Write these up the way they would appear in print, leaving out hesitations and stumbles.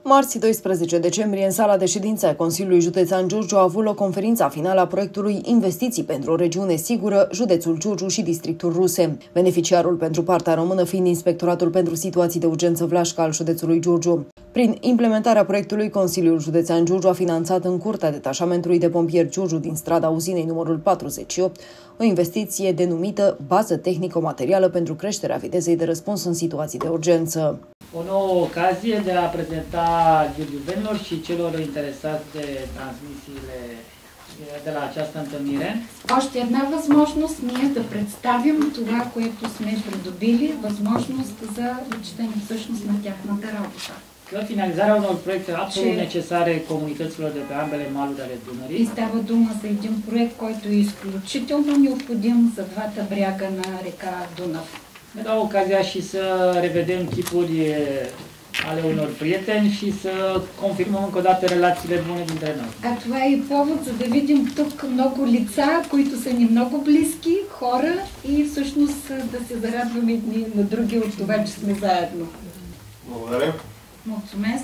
Marți, 12 decembrie, în sala de ședință a Consiliului Județean Giurgiu a avut loc conferința finală a proiectului Investiții pentru o regiune sigură, județul Giurgiu și districtul Ruse. Beneficiarul pentru partea română fiind Inspectoratul pentru Situații de Urgență Vlașca al județului Giurgiu. Prin implementarea proiectului, Consiliul Județean Giurgiu a finanțat în curtea detașamentului de pompieri Giurgiu din strada Uzinei numărul 48 o investiție denumită Bază tehnico-materială pentru creșterea vitezei de răspuns în situații de urgență. O nouă ocazie de a prezenta giurgiuvenilor și celor interesați de transmisiile de la această întâlnire. Още една възможност ние да представим това, което сме придобили, възможност за отчитане всъщност на тяхната работа. Că finalizarea unor proiecte absolut necesare comunităților de pe ambele maluri ale Dunării. И става дума за един проект, който е изключително необходим за двата бряга на река Дунав. Ne dau ocazia și să revedem chipuri ale unor prieteni și să confirmăm încă o dată relațiile bune dintre noi. А това е и повод, за да видим тук много лица, които са ни много близки, хора и всъщност да се зарадваме едни на други от това, че сме заедно. Благодаря. Mulțumesc.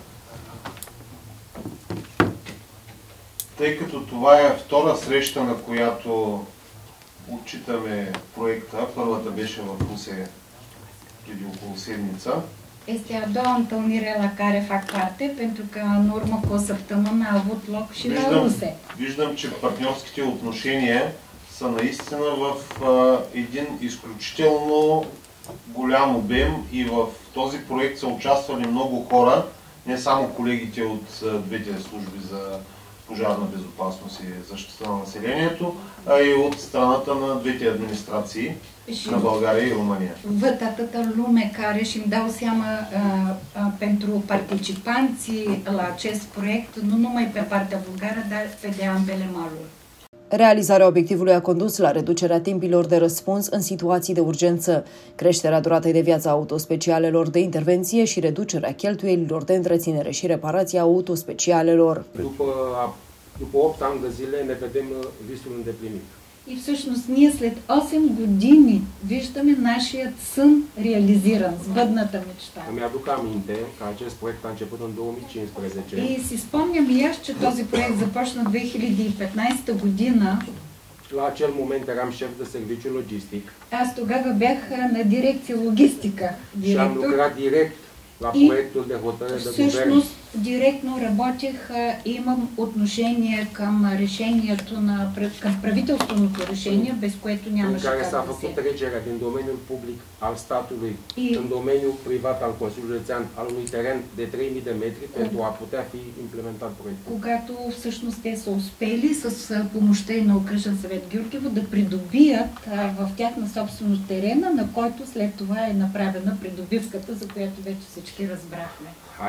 Тъй като това е втора среща, на която отчитаме проекта, първата беше в Русе преди около седмица. Este a doua întâlnire la care fac parte, pentru că în urmă cu o săptămână a avut loc și la Русе. Виждам, че партньорските отношения са наистина в един изключително голям обем и в този проект са участвали много хора, не само колегите от двете служби за пожарна безопасност и защита на населението, а и от страната на двете администрации на България и Румъния. Văd atâta lume care și-mi dau seama pentru participanții la acest proiect, nu numai pe partea bulgară, dar pe de ambele maluri. Realizarea obiectivului a condus la reducerea timpilor de răspuns în situații de urgență, creșterea duratei de viață a autospecialelor de intervenție și reducerea cheltuielilor de întreținere și reparație a autospecialelor. După 8 ani de zile ne vedem visul îndeplinit. И всъщност ние след 8 години виждаме нашият сън реализиран, сбъдната мечта. Îmi aduc aminte că acest proiect a început în 2015. И си спомням и аз, че този проект започна 2015 година. La acel moment eram șef de serviciu logistic. Аз тогава бях на дирекция логистика. Și am lucrat direct la proiectul de hotărâre de guvern. Всъщност директно работех и имам отношение към решението към правителственото решение, без което нямаше care как s-a да făcut се. trecerea din domeniul public al statului în domeniul privat al Consiliului Județean al unui teren de 3000 de metri pentru a putea fi implementat proiectul. Когато всъщност те са успели с помощта и на Окръжен съвет Гюргево да придобият в тяхна собственост терена, на който след това е направена придобивката, за която вече всички разбрахме.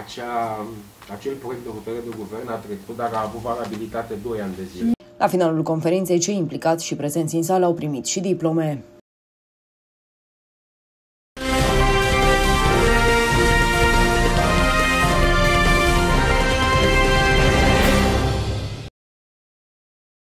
Acel proiect de hotărâre de guvern a trecut, dar a avut valabilitate 2 ani de zile. La finalul conferinței, cei implicați și prezenți în sală au primit și diplome.